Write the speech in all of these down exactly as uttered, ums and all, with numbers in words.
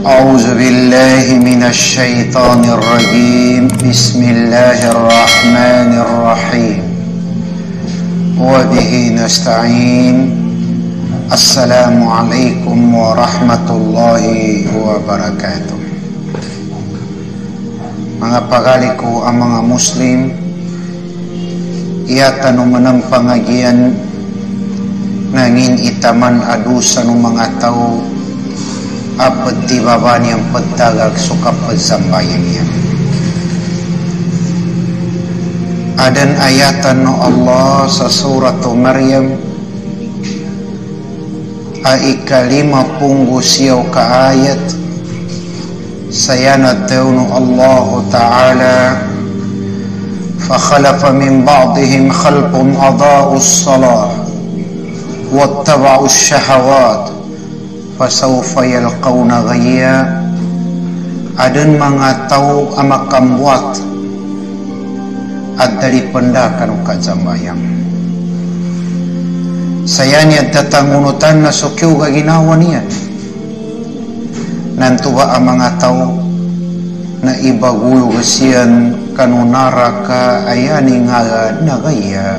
أعوذ بالله من الشيطان الرجيم بسم الله الرحمن الرحيم وبه نستعين السلام عليكم ورحمة الله وبركاته. Mga pagaliku ang mga Muslim, iya tanong manang pangagian nangin itaman adusa ng mga tao apat tibaban yang pagtagag sukap pagsambayan niya. Adan ayatan no Allah sa surat Maryam ay ikalima punggu siyaw ka ayat sayana tawno Allah Ta'ala فخلف من بعضهم خلف أضاعوا الصلاة واتبعوا الشهوات فسوف يلقون غيا. Adan mga tao ang makambuat at daripendakan kajambayang saya niya tatangunutan na sukyo gaginawa niya nantuba ang mga tao na ibagulo kasiyan kanunara ka ayani nga nagaya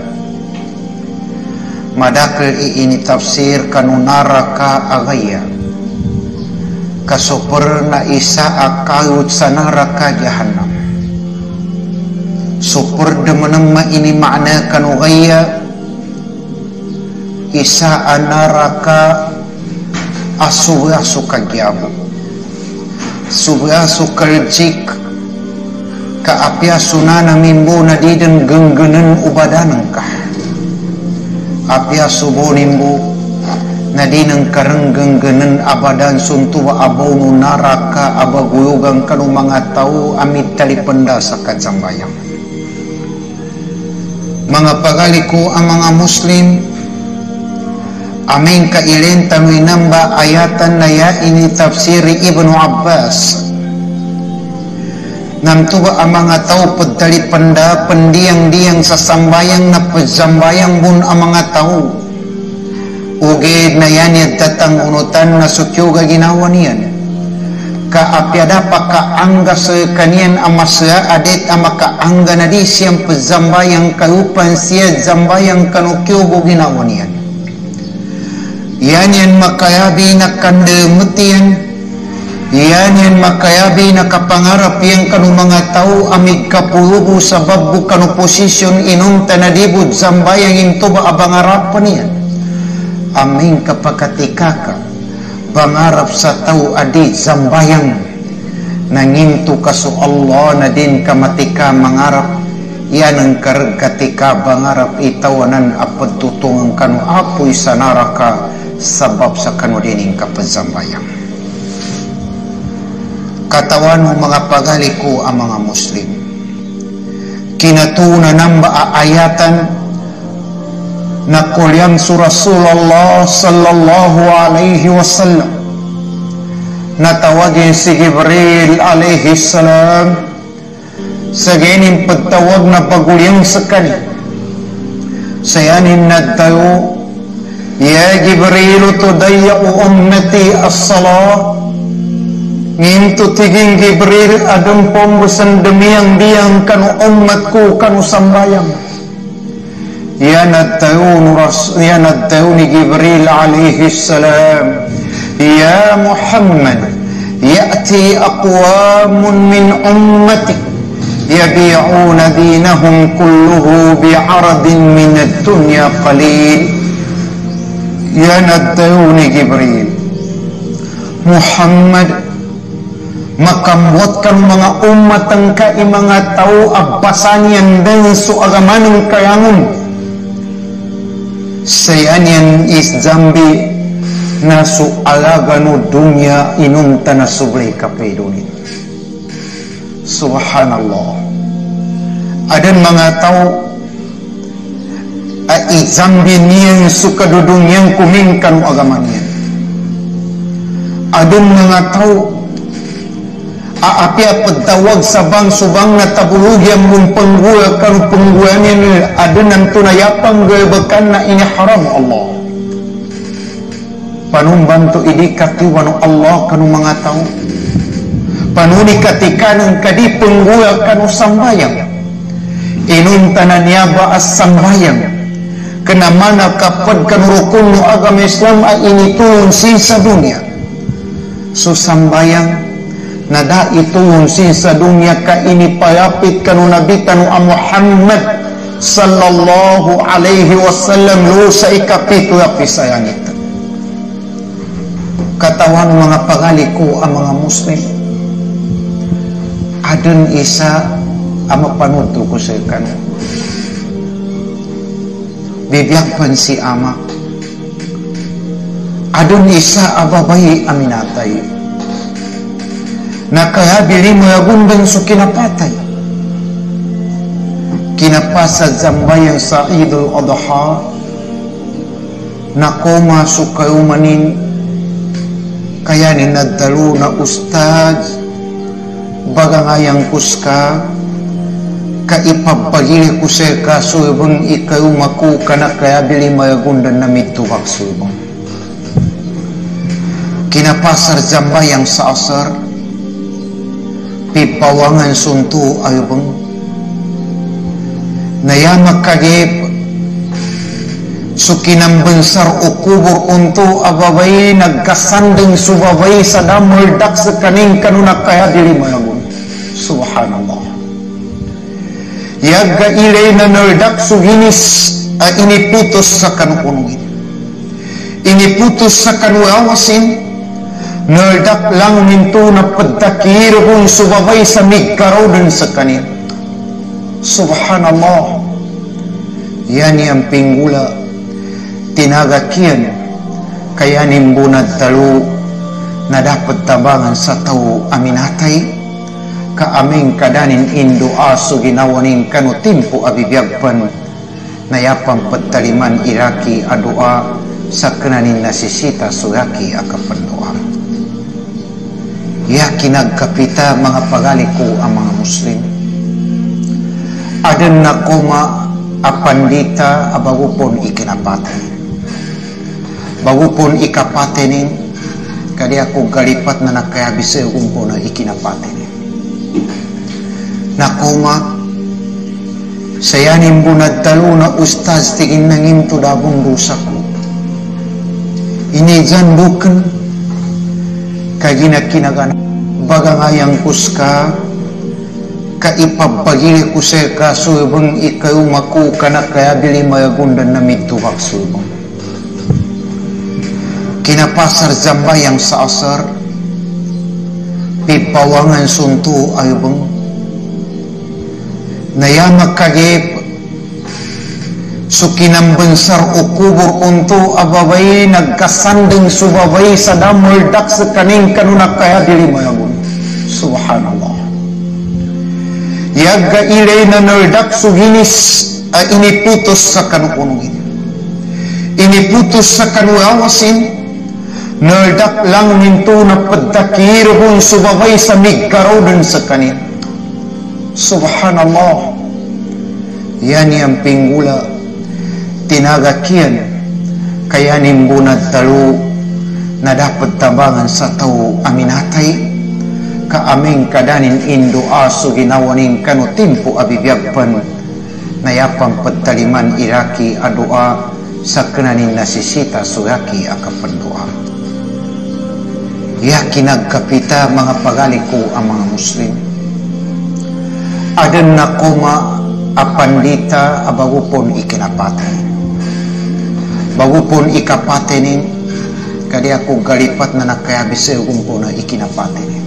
madakil iini tafsir kanunara ka agaya kasuper na isa akayut sa naraka jahannam super demenang ma ini makna kanugaya isa anaraka asuwa sukagyabu subya sukaljik ka apya sunana mimbo na diden genggenan ubadanan ka apya subo nimbo na dinang kareng genggenan abadan suntuwa abaw no naraka abaguyugang kanu mga tao amit talipenda sa kadsambayang. Mga pagaliku ang mga Muslim aming kailen tanwi namba ayatan na ya ini tafsiri Ibnu Abbas namtuba ang mga tao pagdali panda pendiang-diang sa sambayang na pagsambayang bun ang mga tao ugid na yan yan tatang unutan na sutyoga ginawa niyan kaapyada pa kaangga sa kanian amasya adit ang makaangga na di siyang pagsambayang kalupan siya zambayang kanukyogo ginawa niyan yan yan makayabi na kandemutian yan yan makayabi na kapangarap yang kanu mga tao amig kapulubo sa babu kanu posisyon inong tanadibud zambayang intuba abangarapan niyan aming kapakatikaka pangarap sa tao adi zambayang nangintu kaso Allah na din kamatika mangarap yan ang karagatika bangarap itawanan apad tutungang kanu apoy sa naraka sabab sa kanu dining kapazambayang. Katawan mo mga pagaliku ang mga Muslim kinatuna namba aayatan na kulyam su Rasulullah sallallahu alaihi wasallam natawagin si Jibril alaihi salam sa ganing pagtawag na pagulyang sakali sayanin nagtayo ya Jibril tudayya'u ummati as-salat ngintu tiging Jibril adong pembusan demiang-diang kanu umatku kanu sambayang ya nataun ras ya nataun Jibril alaihi salam ya Muhammad ya'ti aqwamun min ummati yabi'una dinahum kulluhu bi'aradin min ad-dunya qalil ya nataun Jibril Muhammad makambuatkan mga umat ang kai mga tao abasanian dan su agamanong kayangon sayanyan is zambi na su alagano dunya inunta na sublay kapedunit subhanallah adan mga tao ay zambi niyan su kadudungyang kumingkan agamanyan adan mga tao aapya pagtawag sa bang subang na tabulugyang mong pangguya kanu pangguyanin adunan tunayapang gabakan na ini haram Allah panumbantu idi katiwano Allah kanu mga tao panuni katikanan kadi penggula kanu sambayang inun tananya baas sambayang kena mana kapad kanu rukun nu agama Islam a ini turun sisa dunia so sambayang nada itu sisa dunia ka ini payapit kanu nabi kanu Muhammad sallallahu alaihi wasallam lu saikapitu api sayang itu katawan mga pagaliku ang mga muslim adun isa ama panuto ko sa ikan bibiyakpan si ama adun isa ababay aminatay na kaya bili mo yagundang so kinapatay kinapasad zambayang sa Idul Adha na koma sukayo manin kaya ni nagdalo na ustad bagangayang kuska kaipapagili ko sa kasubang ikaw makuka na kaya bili mayagundan na mitubak subang kinapasar zambayang sa asar pipawangan suntu ayubang nayamak kagip sukinang bensar o kubur unto ababay nagkasanding subabay sa damuldak sa kaning kanunak kaya dili malagun subhanallah yaga ilay na naldak suginis uh, iniputos sa kanukunuin iniputos sa kanuawasin naldak lang minto na pagtakiro kung subabay sa migkarodan sa kanin subhanallah yan yung pinggula tinagakian kaya nimbunad talo na dapat tabangan sa tao aminatay kaaming kadanin indo aso ginawanin kanu timpo abibiyagpan nayapang pagtaliman iraki adoa sa kananin nasisita sugaki akapandoa ya kinagkapita mga pagaliko ang mga muslim adan na koma apandita abagupon ikinapatay bagupon ikapatenin kadi ako galipat na nakayabise kumpo na ikinapatenin nakoma sayanin bunad talo na ustaz tigin nangin to dabong rusak ko ini jandukan kagina kinagana bagangayang kuska kaipabagili ko sa kasubang ikaw maku kana kaya bili mayagundan na mitubak subang kinapasar zambayang sa asar pipawangan suntu ayubang nayamak kagip sukinang bensar o kubur unto ababay nagkasanding subabay sa damuldak sa kaning kanunak kaya dili mayagun subhanallah yaga ilay na naldak suginis uh, iniputos sa kanukunungin iniputos sa kanuawasin naldak lang minto na pagtakiro kung subabay sa migkarodan sa kanin subhanallah yan yung pinggula tinagakian kaya nimbunad talo na dapat tabangan sa tao aminatay kaaming kadanin indo aso ginawanin kanu timpo abibiyagpan nayapang pagtaliman iraki adoa sa kananin nasisita sugaki akapandoa ya kinagkapita mga pagaliko ang mga muslim adan na koma apandita abagupon ikinapatay bagupon ikapatenin kadi ako galipat na nakayabise kumpo na ikinapatenin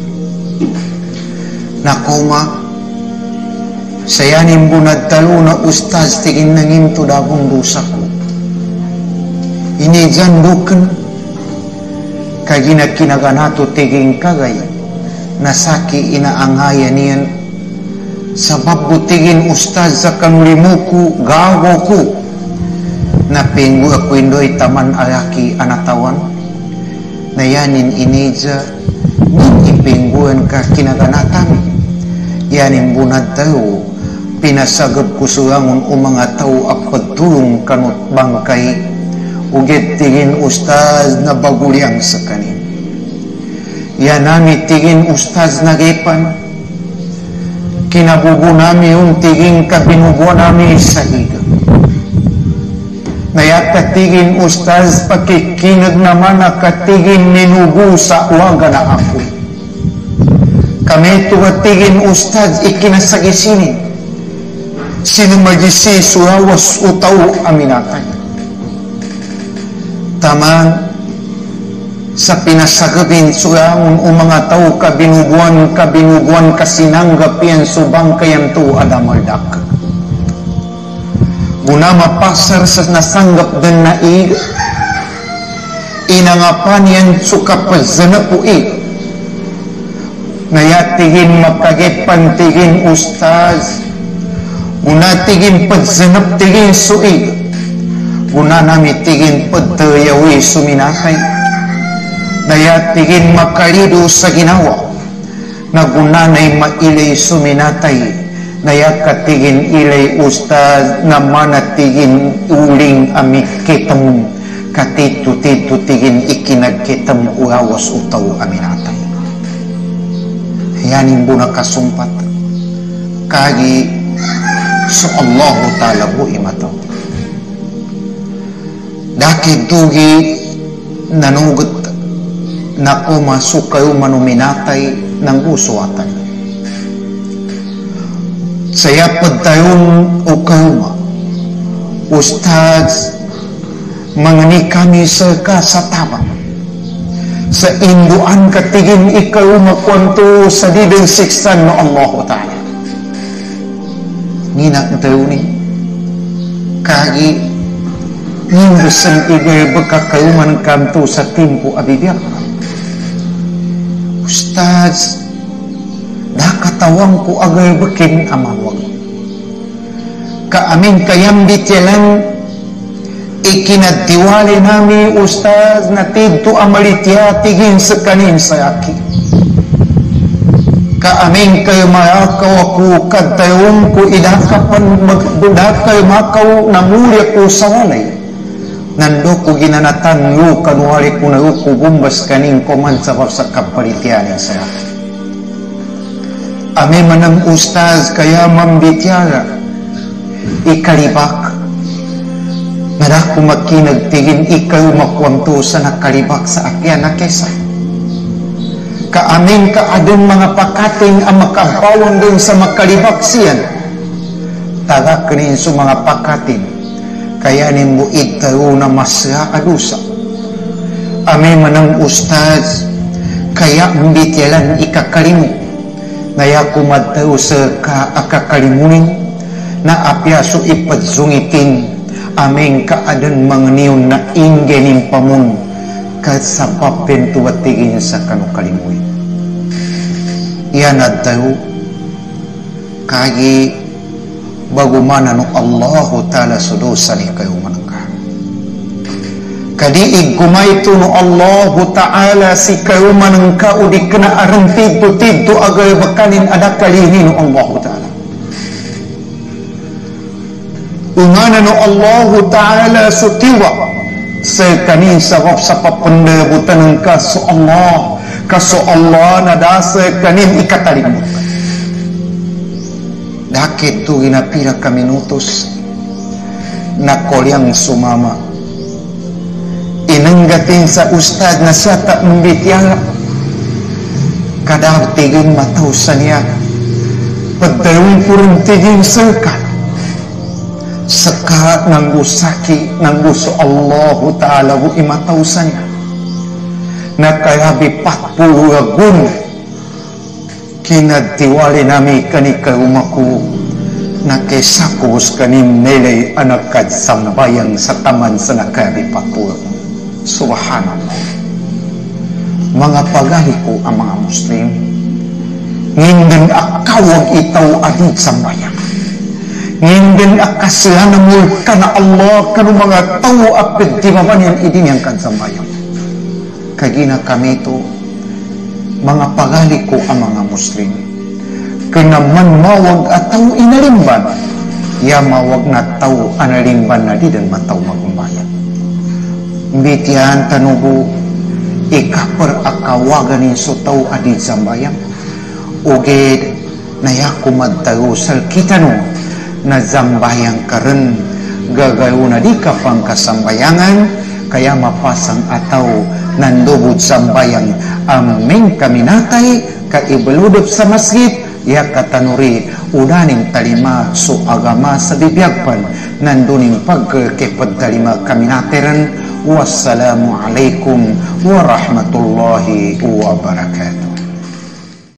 na koma sayanin bunad talo na ustaz tigin nangin to dabong rusak ko ini jandukan kagina kinaganato tiging kagay nasaki inaangaya niyan sabab butigin ustaz sa kanulimuku gawo ko na pinggu ako indoy taman alaki anatawan na yanin inidja nin ipingguan ka kinaganatan yanin bunad tayo pinasagap ko sulangon o mga tao apad tulong kanot bangkay ugit tingin ustaz na baguliang sa kanin ya nami tigin ustaz nagepan kinabubu nami un tigin kabinubuan nami sa higa naya katigin ustaz pakikinag naman na katigin ninubu sa uwaga na ako kami tuwatigin ustaz ikinasagisini sino magisi surawas utaw aminatay tamang sa pinasagabin suyangon o mga tao kabinubuan kabinubuan kasinanggap yan subang kayan to adamaldak guna mapasar sa nasanggap din na ig inangapan yan sukapazana po ig nayatigin makagepan tigin ustaz guna tigin padzanap tigin suig guna nami tigin padtayawi suminakay naya tigin makalido sa ginawa na gunanay mailay suminatay naya katigin ilay ustaz na manatigin uling amik kitam katito-tito tigin ikinagkitam urawas utaw aminatay yanin bu nakasumpat kagi so Allahu ta'ala bu imataw daki dugi nanugot nako masuk kayo manuminatay ng uswatan. Saya pagtayon o kayo ustaz mangani kami sa kasatabang sa induan katigin ikaw makwanto sa didang siksan no Allah ta'ala ninak tayo ni kagi nimbusan igay bagkakayuman kanto sa timpo abibiyar ustaz nakatawang ko agay bakin amawag kaamin kayam dityalan ikinatiwali nami ustaz na tidto amalitya tigin sa kanin sa aki kaamin kayo maakaw ako kadtayong ko idakapan magdakay makaw namuli ko sa walay nando ko ginanatan yo kanuwari ko na yo ko bumbas kaning koman sa sa kapalitianin sa ame manang ustaz kaya mambityara ikalibak nadako makinagtigin ikaw makwanto sa nakalibak sa akyan na kesa kaamin kaadong mga pakating ang makabawan din sa makalibak siyan taga kanin sa mga pakating kaya ni mo itayo na masya adusa ame manang ustaz kaya mbityalan ikakalimu naya kumatayo sa kaakakalimunin na apyaso ipadzungitin aming kaadan mga niyon na inggenin pamun kasapapin tuwatigin sa kanukalimuin iyan at tayo kagi bagumana no Allahu ta'ala sudosa ni kayo manangka kadi igumay to no Allahu ta'ala si kayo manangka o di kena arantid to tidto agay bakanin ada kalini no Allahu ta'ala umana no Allahu ta'ala sutiwa sa kanin sabab sa papandabutan ng kaso Allah kaso Allah na dasa kanin ikatalimut dakit tu ginapira ka minutos na kolyang sumama inanggatin sa ustad na siya ta mbitya kadaw tigin mataw sa niya pagdayong purong tigin saka saka ng gusaki ng gusto Allahu ta'ala bu imataw sa niya na kaya bipatpulagun kinatiwali nami kani kaumaku na kesakos kanim nelay anak kadsambayang sa taman sa nakabipapur subhanallah mga pagali ko ang mga Muslim nginden akawag itaw adid sambayang nginden akasila na mulka na Allah kanu mga tao apid di mamanyan idin yang kadsambayang kagina kami ito mga pagali ko ang mga Muslim kenaman mawag ataw inalimban ya mawag na taw analimban na di dan mataw magmbayan mbitian tanugo ika per akawagan so tau adi zambayang oge nayaku madtayo salkita no na zambayang karen gagayuna di kapang kasambayangan kaya mapasang ataw nandubod sambayang aming kaminatay kaibeludop sa masjid ya katanuri udaning talima so agama sa bibiyagpan nanduning pagkepad talima kaminateran. Wassalamualaikum warahmatullahi wabarakatuh.